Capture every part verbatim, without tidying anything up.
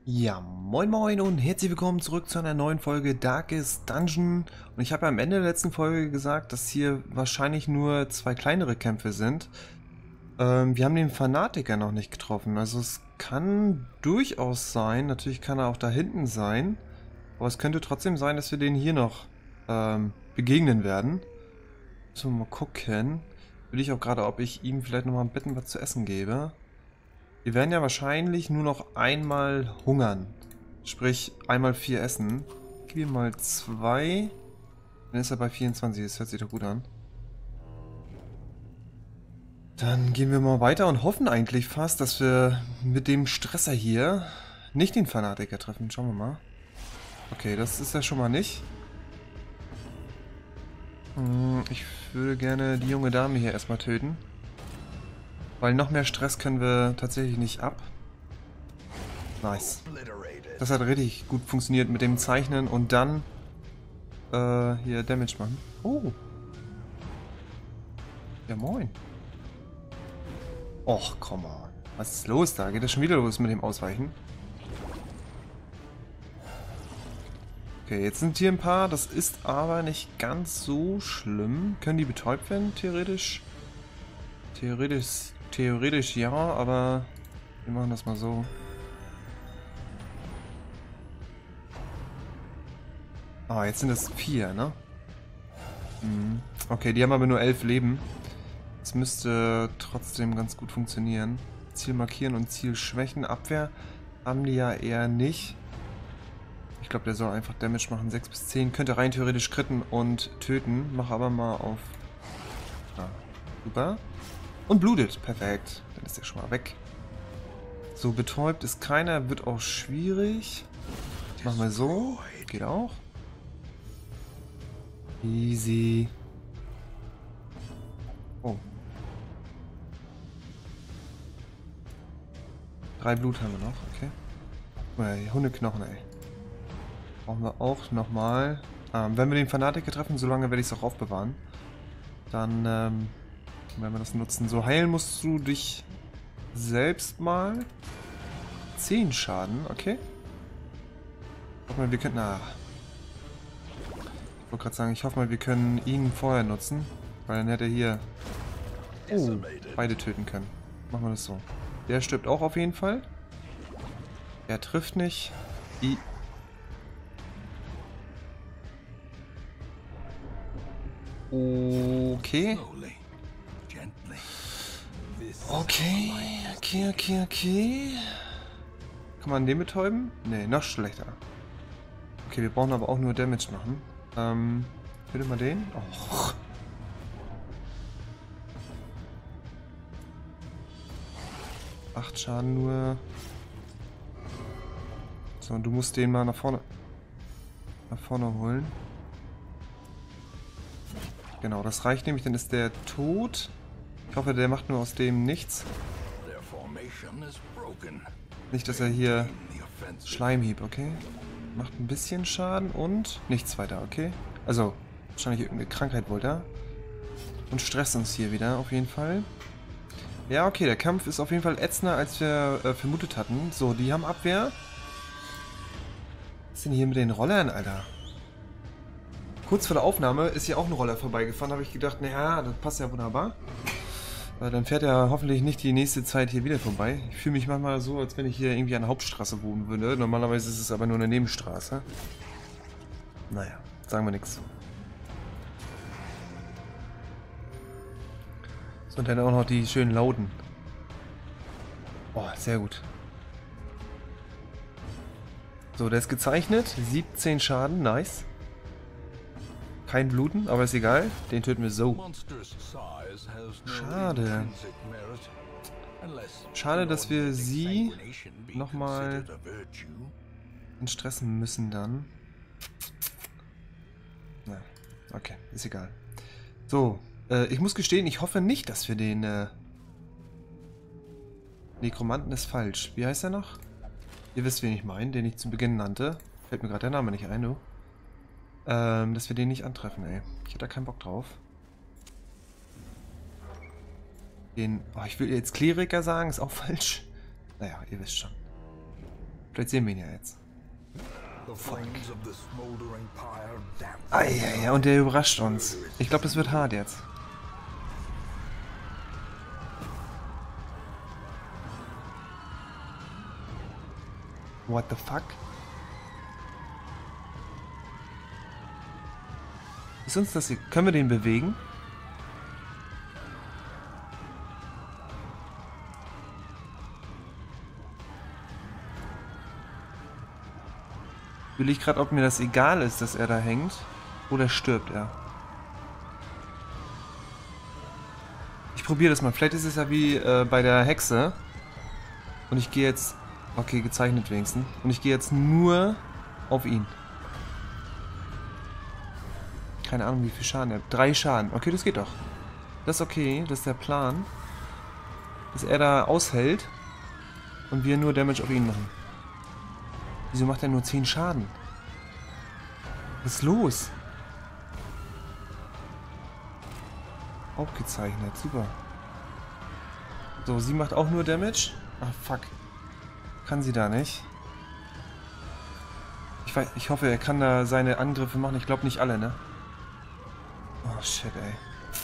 Ja, moin moin und herzlich willkommen zurück zu einer neuen Folge Darkest Dungeon. Und ich habe ja am Ende der letzten Folge gesagt, dass hier wahrscheinlich nur zwei kleinere Kämpfe sind. Ähm, wir haben den Fanatiker noch nicht getroffen, also es kann durchaus sein, natürlich kann er auch da hinten sein, aber es könnte trotzdem sein, dass wir den hier noch ähm, begegnen werden. Müssen wir mal gucken. Will ich auch gerade, ob ich ihm vielleicht nochmal ein bisschen was zu essen gebe. Wir werden ja wahrscheinlich nur noch einmal hungern. Sprich, einmal vier essen. Gib ihm mal zwei. Dann ist er bei vierundzwanzig. Das hört sich doch gut an. Dann gehen wir mal weiter und hoffen eigentlich fast, dass wir mit dem Stresser hier nicht den Fanatiker treffen. Schauen wir mal. Okay, das ist ja schon mal nicht. Ich würde gerne die junge Dame hier erstmal töten. Weil noch mehr Stress können wir tatsächlich nicht ab. Nice. Das hat richtig gut funktioniert mit dem Zeichnen und dann äh, hier Damage machen. Oh. Ja, moin. Och, komm on. Was ist los da? Geht das schon wieder los mit dem Ausweichen? Okay, jetzt sind hier ein paar. Das ist aber nicht ganz so schlimm. Können die betäubt werden, theoretisch? Theoretisch, theoretisch ja, aber wir machen das mal so. Ah, jetzt sind es vier, ne? Mhm. Okay, die haben aber nur elf Leben. Das müsste trotzdem ganz gut funktionieren. Ziel markieren und Ziel schwächen. Abwehr haben die ja eher nicht. Ich glaube, der soll einfach Damage machen. sechs bis zehn. Könnte rein theoretisch kritten und töten. Mach aber mal auf... Ah, super. Und blutet. Perfekt. Dann ist der schon mal weg. So, betäubt ist keiner. Wird auch schwierig. Machen wir so. Geht auch. Easy. Oh. Drei Blut haben wir noch, okay. Oh, Hundeknochen, ey. Brauchen wir auch nochmal. Ähm, wenn wir den Fanatiker treffen, solange werde ich es auch aufbewahren. Dann ähm, werden wir das nutzen. So, heilen musst du dich selbst mal. zehn Schaden, okay. Guck mal, wir könnten... Ah. Ich wollte gerade sagen, ich hoffe mal, wir können ihn vorher nutzen. Weil dann hätte er hier oh, beide töten können. Machen wir das so. Der stirbt auch auf jeden Fall. Er trifft nicht. I okay. Okay, okay, okay, okay. Kann man den betäuben? Ne, noch schlechter. Okay, wir brauchen aber auch nur Damage machen. Ähm, töte mal den. Och. acht Schaden nur. So, und du musst den mal nach vorne nach vorne holen. Genau, das reicht nämlich, dann ist der tot. Ich hoffe, der macht nur aus dem nichts. Nicht, dass er hier Schleimhieb, okay. Macht ein bisschen Schaden und nichts weiter, okay. Also, wahrscheinlich irgendeine Krankheit wollte er. Und stresst uns hier wieder, auf jeden Fall. Ja, okay, der Kampf ist auf jeden Fall ätzender, als wir äh, vermutet hatten. So, die haben Abwehr. Was ist denn hier mit den Rollern, Alter? Kurz vor der Aufnahme ist hier auch ein Roller vorbeigefahren. Habe ich gedacht, naja, das passt ja wunderbar. Äh, dann fährt er hoffentlich nicht die nächste Zeit hier wieder vorbei. Ich fühle mich manchmal so, als wenn ich hier irgendwie an der Hauptstraße wohnen würde. Normalerweise ist es aber nur eine Nebenstraße. Naja, sagen wir nichts. So, und dann auch noch die schönen Lauten. Oh, sehr gut. So, der ist gezeichnet. siebzehn Schaden, nice. Kein Bluten, aber ist egal. Den töten wir so. Schade. Schade, dass wir sie nochmal stressen müssen dann. Na, okay, ist egal. So, äh, ich muss gestehen, ich hoffe nicht, dass wir den äh Nekromanten ist falsch. Wie heißt er noch? Ihr wisst, wen ich meine, den ich zu Beginn nannte. Fällt mir gerade der Name nicht ein, du. Ähm, dass wir den nicht antreffen, ey. Ich hätte da keinen Bock drauf. Den, oh, ich will jetzt Kleriker sagen, ist auch falsch. Naja, ihr wisst schon. Vielleicht sehen wir ihn ja jetzt. Ah, ja, ja, und der überrascht uns. Ich glaube, das wird hart jetzt. What the fuck? Ist uns das hier? Können wir den bewegen? Will ich gerade, ob mir das egal ist, dass er da hängt? Oder stirbt er? Ich probiere das mal. Vielleicht ist es ja wie äh, bei der Hexe. Und ich gehe jetzt... Okay, gezeichnet wenigstens. Und ich gehe jetzt nur auf ihn. Keine Ahnung, wie viel Schaden er hat. Drei Schaden. Okay, das geht doch. Das ist okay. Das ist der Plan. Dass er da aushält. Und wir nur Damage auf ihn machen. Wieso macht er nur zehn Schaden? Was ist los? Aufgezeichnet. Super. So, sie macht auch nur Damage. Ah, fuck. Kann sie da nicht. Ich weiß, ich hoffe, er kann da seine Angriffe machen. Ich glaube nicht alle, ne? Oh, shit, ey.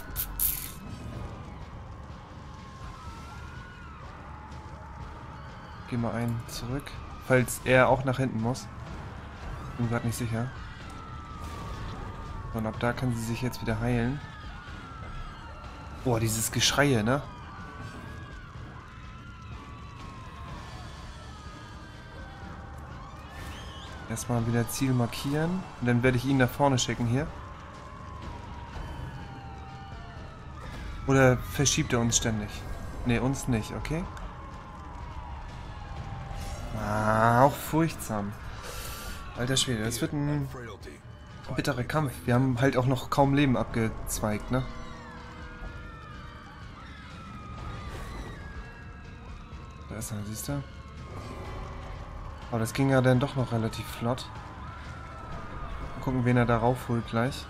Geh mal einen zurück. Falls er auch nach hinten muss. Bin gerade nicht sicher. Und ab da kann sie sich jetzt wieder heilen. Boah, dieses Geschreie, ne? Erstmal wieder Ziel markieren. Und dann werde ich ihn nach vorne schicken hier. Oder verschiebt er uns ständig? Ne, uns nicht, okay? Ah, auch furchtsam. Alter Schwede, das wird ein bitterer Kampf. Wir haben halt auch noch kaum Leben abgezweigt, ne? Da ist er, siehst du? Aber das ging ja dann doch noch relativ flott. Mal gucken, wen er da raufholt gleich.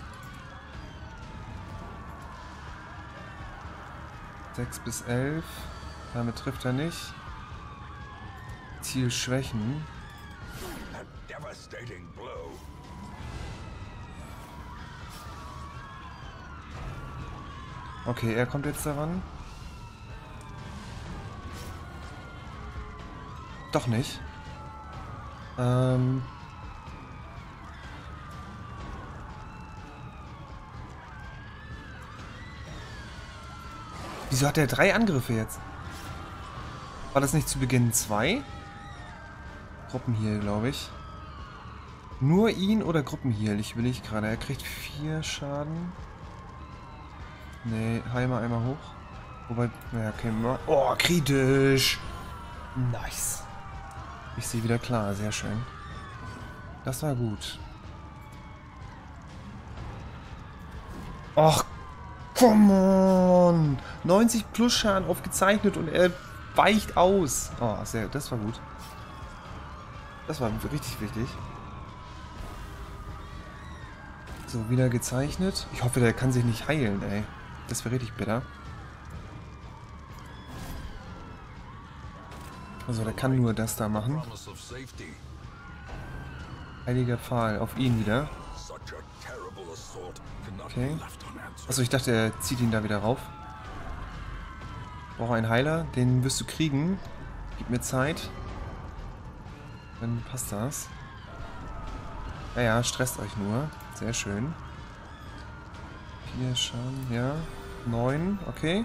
sechs bis elf. Damit trifft er nicht. Ziel schwächen. Okay, er kommt jetzt daran. Doch nicht. Ähm... Wieso hat er drei Angriffe jetzt? War das nicht zu Beginn zwei? Gruppenheal, glaube ich. Nur ihn oder Gruppenheal? Ich will nicht gerade. Er kriegt vier Schaden. Nee, heil mal einmal hoch. Wobei, ja, okay. Oh, kritisch. Nice. Ich sehe wieder klar, sehr schön. Das war gut. Och, come on. neunzig plus Schaden aufgezeichnet und er weicht aus. Oh, sehr, das war gut. Das war richtig wichtig. So, wieder gezeichnet. Ich hoffe, der kann sich nicht heilen, ey. Das wäre richtig bitter. Also, der kann nur das da machen. Heiliger Pfahl, auf ihn wieder. Okay. Achso, ich dachte, er zieht ihn da wieder rauf. Ich brauche einen Heiler, den wirst du kriegen. Gib mir Zeit. Dann passt das. Ja, ja, stresst euch nur. Sehr schön. Vier Schaden, ja. Neun, okay.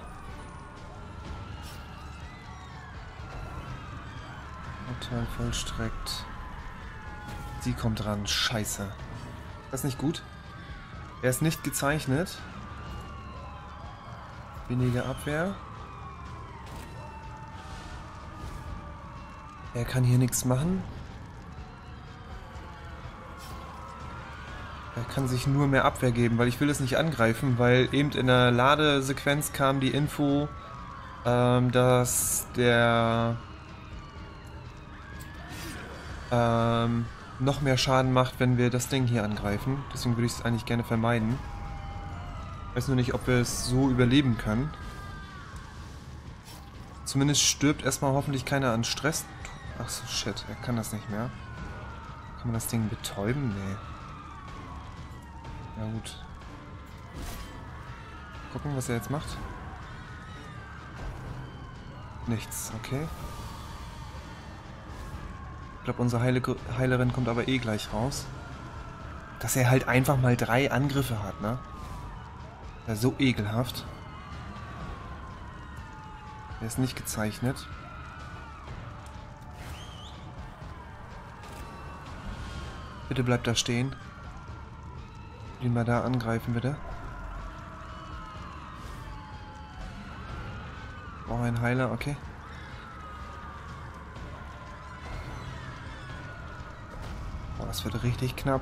Urteil vollstreckt. Sie kommt ran. Scheiße. Das ist nicht gut. Er ist nicht gezeichnet. Weniger Abwehr. Er kann hier nichts machen. Er kann sich nur mehr Abwehr geben, weil ich will es nicht angreifen, weil eben in der Ladesequenz kam die Info, ähm, dass der ähm, noch mehr Schaden macht, wenn wir das Ding hier angreifen. Deswegen würde ich es eigentlich gerne vermeiden. Ich weiß nur nicht, ob wir es so überleben können. Zumindest stirbt erstmal hoffentlich keiner an Stress. Ach so, shit. Er kann das nicht mehr. Kann man das Ding betäuben? Nee. Ja gut. Gucken, was er jetzt macht. Nichts, okay. Ich glaube, unsere Heile Heilerin kommt aber eh gleich raus. Dass er halt einfach mal drei Angriffe hat, ne? Ja, so ekelhaft. Er ist nicht gezeichnet. Bitte bleibt da stehen. Den mal da angreifen, bitte. Brauche einen Heiler, okay. Boah, das wird richtig knapp.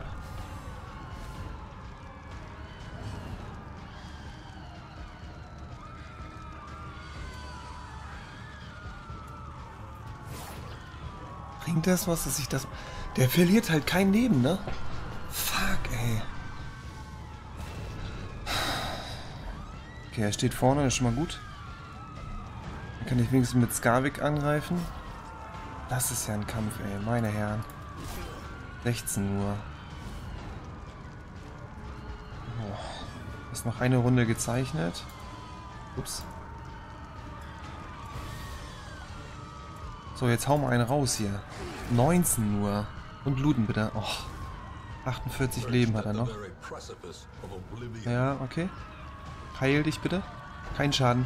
Bringt das was, dass ich das... Der verliert halt kein Leben, ne? Fuck, ey. Okay, er steht vorne, das ist schon mal gut. Dann kann ich wenigstens mit Skarvik angreifen. Das ist ja ein Kampf, ey, meine Herren. sechzehn Uhr. Oh. Ist noch eine Runde gezeichnet. Ups. So, jetzt hauen wir einen raus hier. neunzehn Uhr. Und looten bitte. Oh. achtundvierzig Leben hat er noch. Ja, okay. Heil dich bitte. Kein Schaden.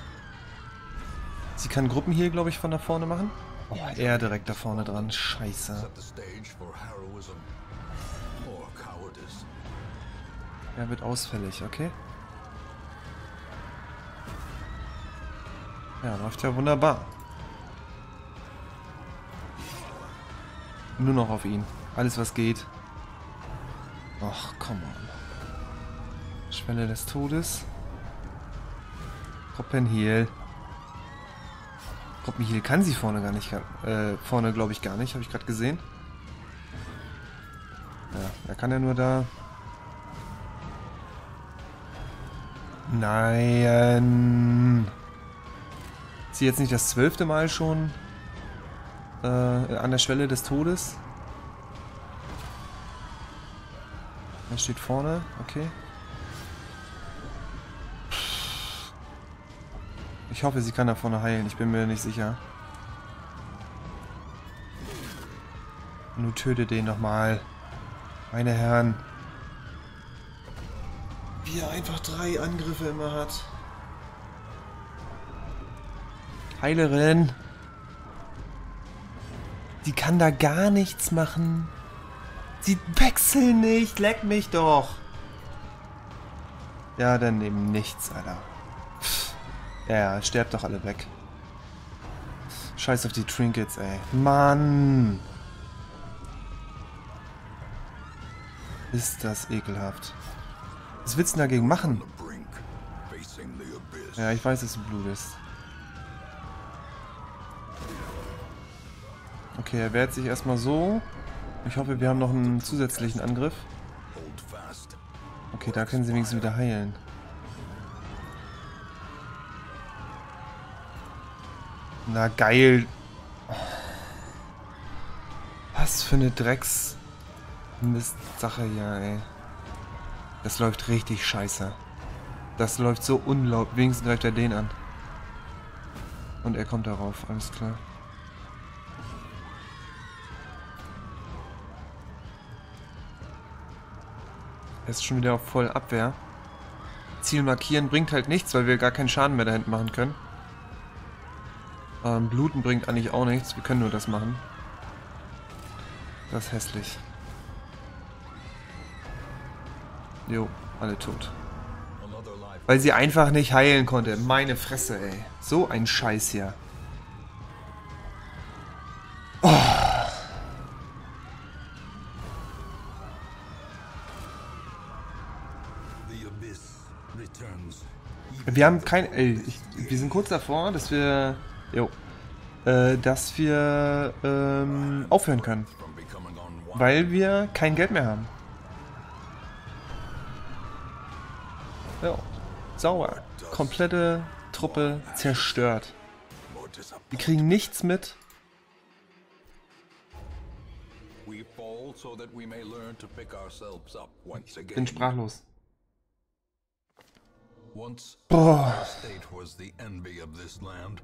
Sie kann Gruppenheal, glaube ich, von da vorne machen. Oh, er direkt da vorne dran. Scheiße. Er wird ausfällig, okay. Ja, läuft ja wunderbar. Nur noch auf ihn. Alles, was geht. Ach, come on. Schwelle des Todes. Gruppenheal. Gruppenheal kann sie vorne gar nicht. Äh, vorne glaube ich gar nicht. Habe ich gerade gesehen. Ja, er kann ja nur da. Nein. Ist sie jetzt nicht das zwölfte Mal schon äh, an der Schwelle des Todes? Er steht vorne, okay. Ich hoffe, sie kann da vorne heilen, ich bin mir nicht sicher. Nun töte den nochmal. Meine Herren. Wie er einfach drei Angriffe immer hat. Heilerin. Die kann da gar nichts machen. Sie wechseln nicht. Leck mich doch. Ja, dann eben nichts, Alter. Pff. Ja, sterbt doch alle weg. Scheiß auf die Trinkets, ey. Mann. Ist das ekelhaft. Was willst du denn dagegen machen? Ja, ich weiß, dass du Blut ist. Okay, er wehrt sich erstmal so. Ich hoffe, wir haben noch einen zusätzlichen Angriff. Okay, da können sie wenigstens wieder heilen. Na geil. Was für eine Drecks... Mist-Sache hier, ey. Das läuft richtig scheiße. Das läuft so unglaublich. Wenigstens greift er den an. Und er kommt darauf, alles klar. Er ist schon wieder auf voll Abwehr. Ziel markieren bringt halt nichts, weil wir gar keinen Schaden mehr da hinten machen können. Ähm, Bluten bringt eigentlich auch nichts. Wir können nur das machen. Das ist hässlich. Jo, alle tot. Weil sie einfach nicht heilen konnte. Meine Fresse, ey. So ein Scheiß hier. Oh. Wir haben kein... Ey, ich, wir sind kurz davor, dass wir... Jo. Äh, dass wir ähm, aufhören können. Weil wir kein Geld mehr haben. Ja. Sauer. Komplette Truppe zerstört. Wir kriegen nichts mit. We fall so that we may learn to pick ourselves up once Bin again. sprachlos. Once Boah. our state was the envy of this land.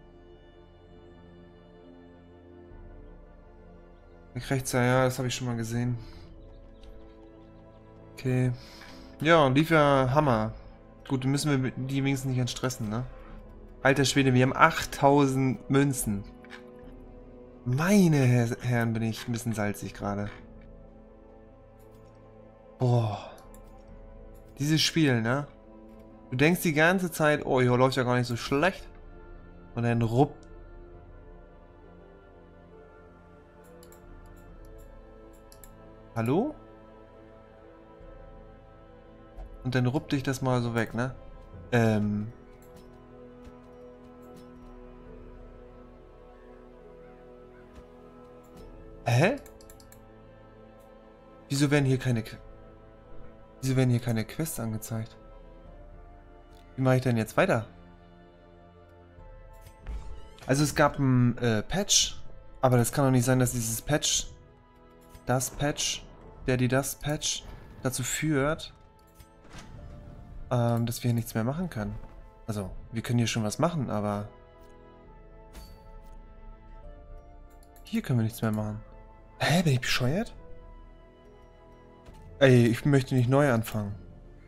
Rechts, ja, ja, das habe ich schon mal gesehen. Okay. Ja, lief ja Hammer. Gut, dann müssen wir die wenigstens nicht entstressen, ne? Alter Schwede, wir haben achttausend Münzen. Meine Her Herren, bin ich ein bisschen salzig gerade. Boah. Dieses Spiel, ne? Du denkst die ganze Zeit, oh, hier läuft ja gar nicht so schlecht. Und dann rupp. Hallo? Und dann ruppt dich das mal so weg, ne? Ähm. Hä? Wieso werden hier keine... Wieso werden hier keine Quests angezeigt? Wie mache ich denn jetzt weiter? Also es gab ein äh, Patch, aber das kann doch nicht sein, dass dieses Patch, das Patch, der die das Patch dazu führt, ähm, dass wir hier nichts mehr machen können. Also, wir können hier schon was machen, aber hier können wir nichts mehr machen. Hä, bin ich bescheuert? Ey, ich möchte nicht neu anfangen.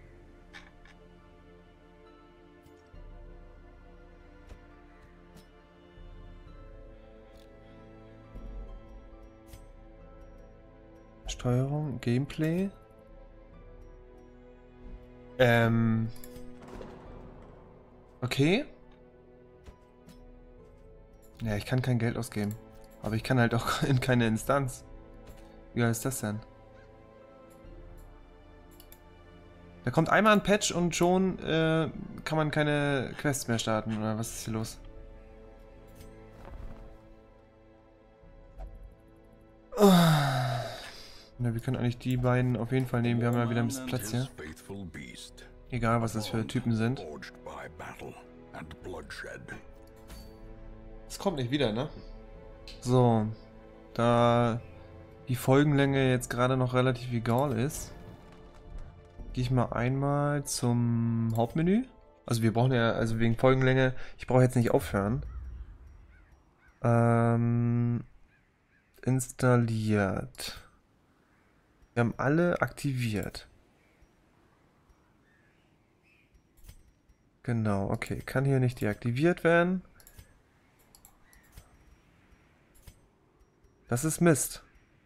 Steuerung, Gameplay. Ähm. Okay. Ja, ich kann kein Geld ausgeben. Aber ich kann halt auch in keine Instanz. Wie geil ist das denn? Da kommt einmal ein Patch und schon äh, kann man keine Quests mehr starten. Oder was ist hier los? Oh. Na, wir können eigentlich die beiden auf jeden Fall nehmen. Wir haben ja wieder ein bisschen Platz hier. Egal, was das für Typen sind. Es kommt nicht wieder, ne? So. Da die Folgenlänge jetzt gerade noch relativ egal ist, gehe ich mal einmal zum Hauptmenü. Also wir brauchen ja, also wegen Folgenlänge, ich brauche jetzt nicht aufhören. Ähm, installiert. Wir haben alle aktiviert. Genau, okay. Kann hier nicht deaktiviert werden. Das ist Mist.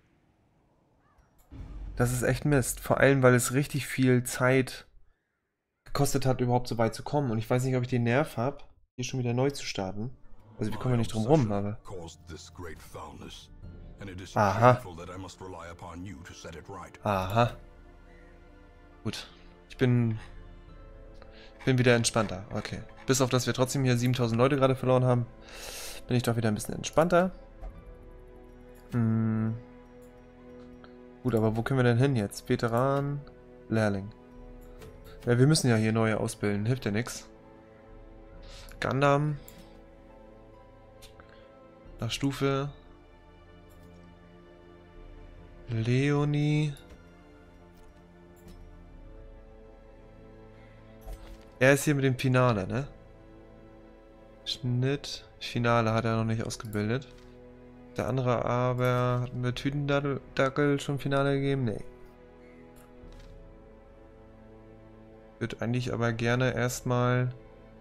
Das ist echt Mist. Vor allem, weil es richtig viel Zeit gekostet hat, überhaupt so weit zu kommen. Und ich weiß nicht, ob ich den Nerv habe, hier schon wieder neu zu starten. Also wir kommen ja nicht drum rum, aber... Aha. Aha. Gut. Ich bin... Ich bin wieder entspannter. Okay. Bis auf, dass wir trotzdem hier siebentausend Leute gerade verloren haben, bin ich doch wieder ein bisschen entspannter. Hm. Gut, aber wo können wir denn hin jetzt? Veteran, Lehrling. Ja, wir müssen ja hier neue ausbilden. Hilft ja nichts. Gundam. Nach Stufe. Leonie. Er ist hier mit dem Finale, ne? Schnitt. Finale hat er noch nicht ausgebildet. Der andere aber... Hatten wir Tütendackel schon Finale gegeben? Nee. Ich würde eigentlich aber gerne erstmal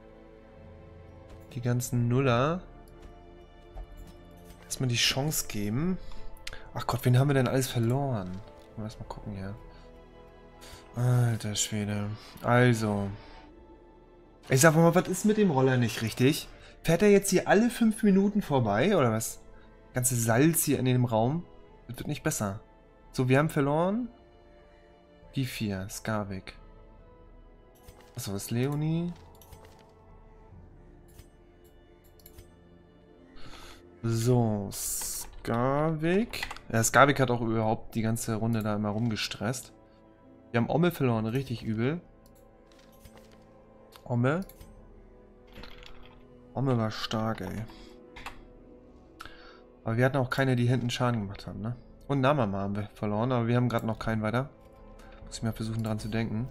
die ganzen Nuller erstmal die Chance geben. Ach Gott, wen haben wir denn alles verloren? Lass mal gucken hier. Alter Schwede. Also. Ich sag mal, was ist mit dem Roller nicht richtig? Fährt er jetzt hier alle fünf Minuten vorbei, oder was? Ganze Salz hier in dem Raum. Das wird nicht besser. So, wir haben verloren. Die vier. Skarvik. Achso, was ist Leonie? So, Skarvik. Ja, Skarvik hat auch überhaupt die ganze Runde da immer rumgestresst. Wir haben Omme verloren, richtig übel. Omme. Omme war stark, ey. Aber wir hatten auch keine, die hinten Schaden gemacht haben, ne? Und Namama haben wir verloren, aber wir haben gerade noch keinen weiter. Muss ich mal versuchen dran zu denken.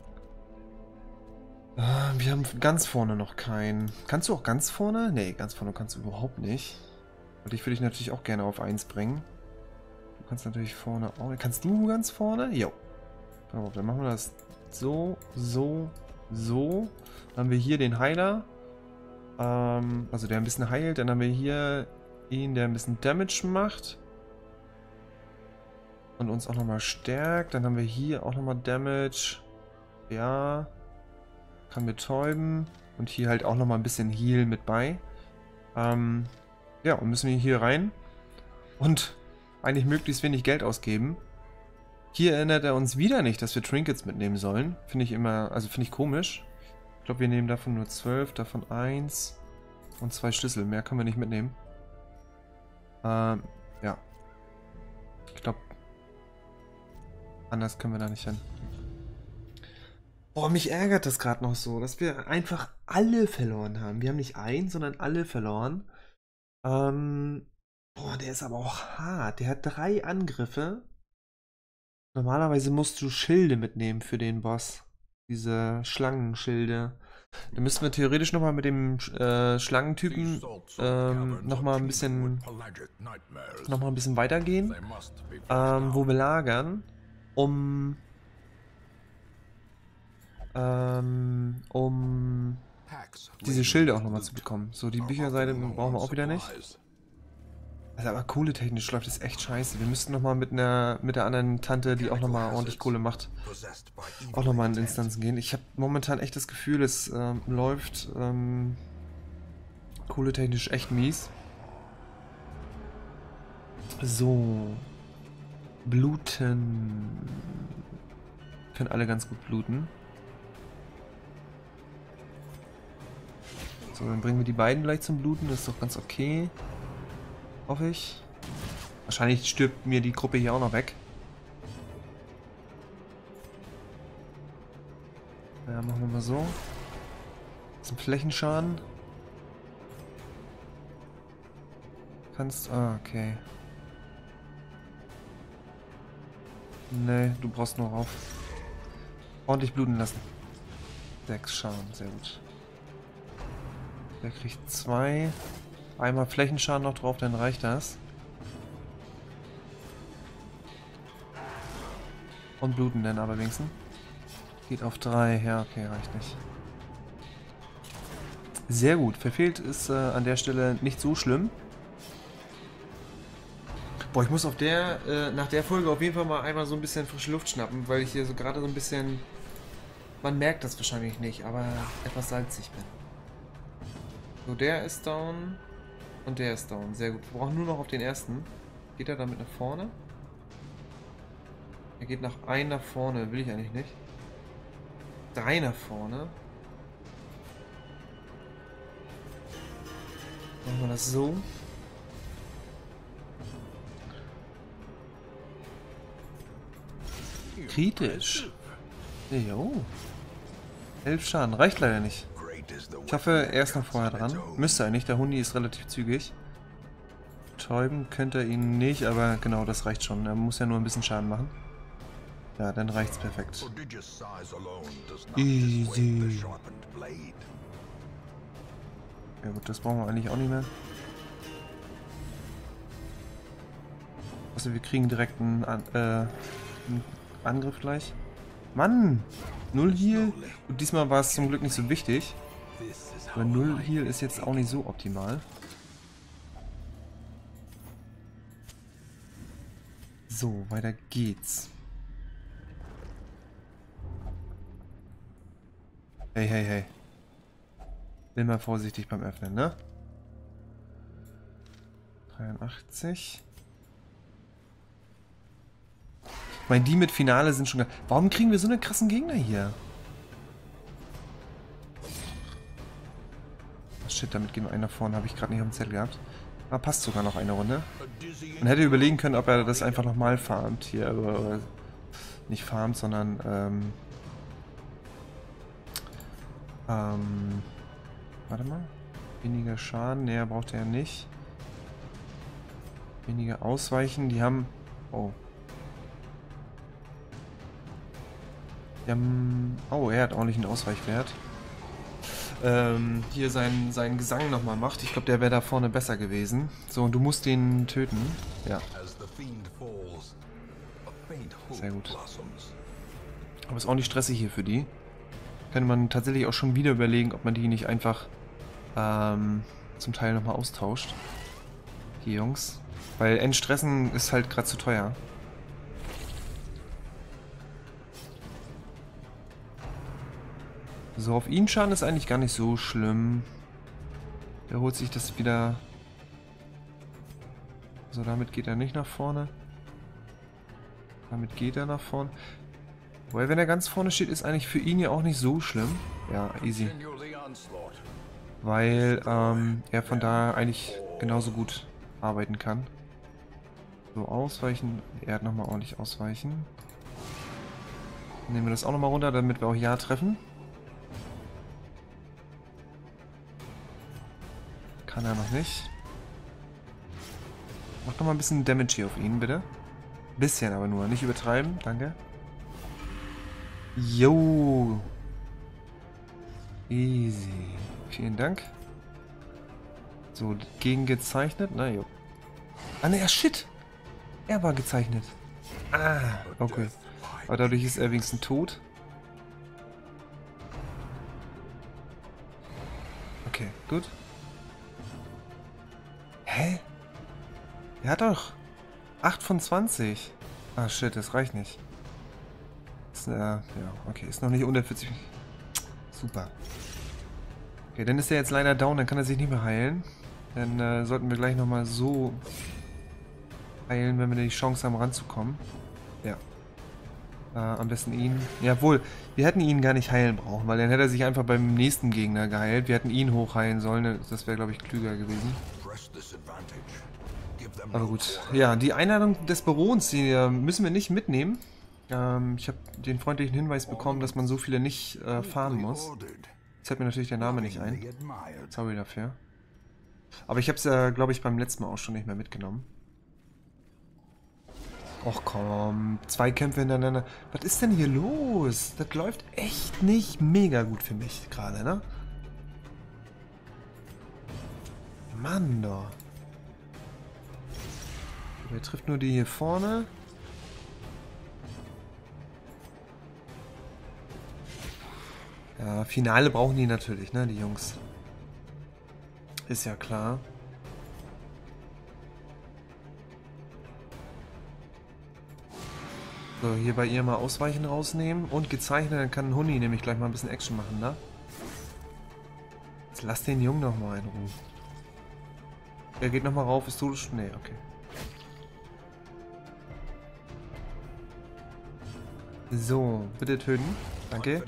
Äh, wir haben ganz vorne noch keinen. Kannst du auch ganz vorne? Nee, ganz vorne kannst du überhaupt nicht. Und ich würde dich natürlich auch gerne auf eins bringen. Du kannst natürlich vorne auch. Kannst du ganz vorne? Jo. Dann machen wir das so, so, so. Dann haben wir hier den Heiler. Ähm, also der ein bisschen heilt. Dann haben wir hier ihn, der ein bisschen Damage macht. Und uns auch nochmal stärkt. Dann haben wir hier auch nochmal Damage. Ja. Kann betäuben. Und hier halt auch nochmal ein bisschen Heal mit bei. Ähm, ja, und müssen wir hier rein. Und eigentlich möglichst wenig Geld ausgeben. Hier erinnert er uns wieder nicht, dass wir Trinkets mitnehmen sollen. Finde ich immer, also finde ich komisch. Ich glaube, wir nehmen davon nur zwölf, davon eins und zwei Schlüssel. Mehr können wir nicht mitnehmen. Ähm, ja. Ich glaube, anders können wir da nicht hin. Boah, mich ärgert das gerade noch so, dass wir einfach alle verloren haben. Wir haben nicht einen, sondern alle verloren. Ähm, boah, der ist aber auch hart. Der hat drei Angriffe. Normalerweise musst du Schilde mitnehmen für den Boss. Diese Schlangenschilde. Da müssten wir theoretisch nochmal mit dem äh, Schlangentypen ähm, nochmal ein bisschen noch mal ein bisschen weitergehen. Ähm, wo wir lagern, um ähm, um diese Schilde auch nochmal zu bekommen. So, die Bücherseite brauchen wir auch wieder nicht. Also aber Kohle technisch läuft das echt scheiße. Wir müssten nochmal mit einer mit der anderen Tante, die auch nochmal ordentlich Kohle macht, auch nochmal in Instanzen gehen. Ich habe momentan echt das Gefühl, es ähm, läuft ähm, Kohle technisch echt mies. So. Bluten. Können alle ganz gut bluten. So, dann bringen wir die beiden gleich zum Bluten. Das ist doch ganz okay. Hoffe ich. Wahrscheinlich stirbt mir die Gruppe hier auch noch weg. Ja, machen wir mal so. Das ist ein Flächenschaden. Kannst... Ah, okay. Nee, du brauchst nur rauf. Ordentlich bluten lassen. Sechs Schaden, sehr gut. Der kriegt zwei. Einmal Flächenschaden noch drauf, dann reicht das. Und bluten dann aber wenigstens. Geht auf drei. Ja, okay, reicht nicht. Sehr gut. Verfehlt ist äh, an der Stelle nicht so schlimm. Boah, ich muss auf der, äh, nach der Folge auf jeden Fall mal einmal so ein bisschen frische Luft schnappen, weil ich hier so gerade so ein bisschen, man merkt das wahrscheinlich nicht, aber etwas salzig bin. So, der ist down und der ist down. Sehr gut. Wir brauchen nur noch auf den ersten. Geht er damit nach vorne? Er geht nach ein nach vorne. Will ich eigentlich nicht. Drei nach vorne. Machen wir das so. Kritisch. Jo. Elf Schaden. Reicht leider nicht. Ich hoffe, er ist noch vorher dran. Müsste eigentlich. Der Hundi ist relativ zügig. Betäuben könnte er ihn nicht, aber genau, das reicht schon. Er muss ja nur ein bisschen Schaden machen. Ja, dann reicht's perfekt. Easy. Ja gut, das brauchen wir eigentlich auch nicht mehr. Also wir kriegen direkt einen, An äh, einen Angriff gleich. Mann! Null Heal. Und diesmal war es zum Glück nicht so wichtig. Aber Null Heal ist jetzt auch nicht so optimal. So, weiter geht's. Hey, hey, hey. Bin mal vorsichtig beim Öffnen, ne? dreiundachtzig. Ich meine, die mit Finale sind schon... Warum kriegen wir so einen krassen Gegner hier? Shit, damit gehen wir einen nach vorne. Habe ich gerade nicht auf dem Zettel gehabt. Ah, passt sogar noch eine Runde. Man hätte überlegen können, ob er das einfach nochmal farmt hier. Oder, oder nicht farmt, sondern... Ähm, ähm, warte mal. Weniger Schaden. Ne, braucht er nicht. Weniger Ausweichen. Die haben... Oh, Wir haben, oh, er hat ordentlich einen Ausweichwert. Ähm, hier seinen, seinen Gesang nochmal macht. Ich glaube, der wäre da vorne besser gewesen. So, und du musst den töten. Ja. Sehr gut. Aber ist auch nicht stressig hier für die. Könnte man tatsächlich auch schon wieder überlegen, ob man die nicht einfach ähm, zum Teil nochmal austauscht. Die Jungs. Weil Entstressen ist halt gerade zu teuer. So, auf ihn schaden ist eigentlich gar nicht so schlimm. Der holt sich das wieder. So, damit geht er nicht nach vorne. Damit geht er nach vorne. Weil wenn er ganz vorne steht, ist eigentlich für ihn ja auch nicht so schlimm. Ja, easy. Weil ähm, er von da eigentlich genauso gut arbeiten kann. So, ausweichen. Er hat nochmal ordentlich ausweichen. Nehmen wir das auch nochmal runter, damit wir auch Ja treffen. Kann er noch nicht. Mach noch mal ein bisschen Damage hier auf ihn, bitte. Bisschen aber nur, nicht übertreiben, danke. Jo. Easy. Vielen Dank. So, gegen gezeichnet, na jo. Ah ne, shit. Er war gezeichnet. Ah, okay. Aber dadurch ist er wenigstens tot. Okay, gut. Hä? Er hat doch acht von zwanzig. Ah, shit, das reicht nicht. Ist, äh, ja, okay, ist noch nicht unter vierzig. Super. Okay, dann ist er jetzt leider down, dann kann er sich nicht mehr heilen. Dann äh, sollten wir gleich nochmal so heilen, wenn wir die Chance haben, ranzukommen. Ja. Äh, am besten ihn. Jawohl, wir hätten ihn gar nicht heilen brauchen, weil dann hätte er sich einfach beim nächsten Gegner geheilt. Wir hätten ihn hochheilen sollen, das wäre, glaube ich, klüger gewesen. Aber gut. Ja, die Einladung des Barons, die äh, müssen wir nicht mitnehmen. Ähm, ich habe den freundlichen Hinweis bekommen, dass man so viele nicht äh, fahren muss. Jetzt fällt mir natürlich der Name nicht ein. Sorry dafür. Aber ich habe es ja, glaube ich, beim letzten Mal auch schon nicht mehr mitgenommen. Och komm, zwei Kämpfe hintereinander. Was ist denn hier los? Das läuft echt nicht mega gut für mich gerade, ne? Mann doch. Wer trifft nur die hier vorne? Ja, Finale brauchen die natürlich, ne, die Jungs. Ist ja klar. So, hier bei ihr mal Ausweichen rausnehmen und gezeichnet, dann kann Huni nämlich gleich mal ein bisschen Action machen, ne? Jetzt lass den Jungen noch mal in Ruhe. Er geht noch mal rauf, ist tot. Nee, okay. So, bitte töten. Danke.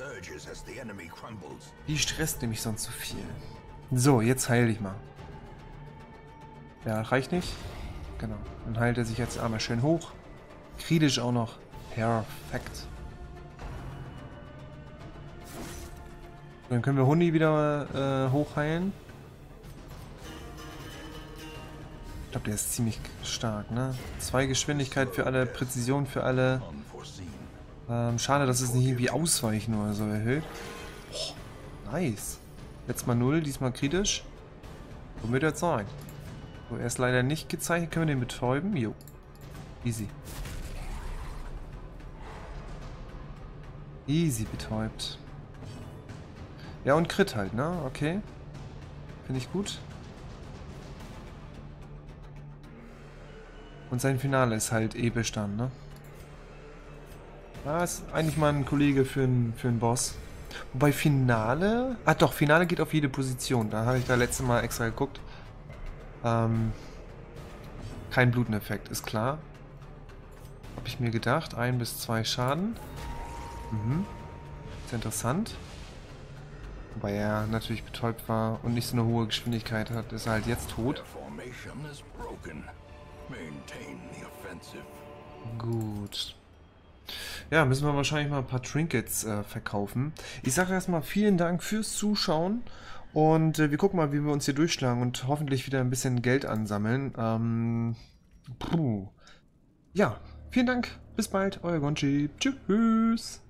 Die stresst nämlich sonst zu viel. So, jetzt heil dich mal. Ja, reicht nicht. Genau. Dann heilt er sich jetzt einmal schön hoch. Kritisch auch noch. Perfekt. Dann können wir Hundi wieder äh, hochheilen. Ich glaube, der ist ziemlich stark, ne? Zwei Geschwindigkeit für alle, Präzision für alle. Ähm, schade, dass es nicht irgendwie Ausweichen oder so erhöht. Oh, nice. Letztes Mal null, diesmal kritisch. So wird er sein. So, er ist leider nicht gezeichnet. Können wir den betäuben? Jo. Easy. Easy betäubt. Ja, und Crit halt, ne? Okay. Finde ich gut. Und sein Finale ist halt episch dann, ne? Ja, ist eigentlich mal ein Kollege für einen für einen Boss. Wobei Finale... Ah doch, Finale geht auf jede Position. Da habe ich da letzte Mal extra geguckt. Ähm, kein Bluteneffekt, ist klar. Habe ich mir gedacht. Ein bis zwei Schaden. Mhm. Ist interessant. Wobei er natürlich betäubt war und nicht so eine hohe Geschwindigkeit hat, ist er halt jetzt tot. Gut. Ja, müssen wir wahrscheinlich mal ein paar Trinkets äh, verkaufen. Ich sage erstmal vielen Dank fürs Zuschauen und äh, wir gucken mal, wie wir uns hier durchschlagen und hoffentlich wieder ein bisschen Geld ansammeln. Ähm, puh. Ja, vielen Dank, bis bald, euer Gonchi. Tschüss.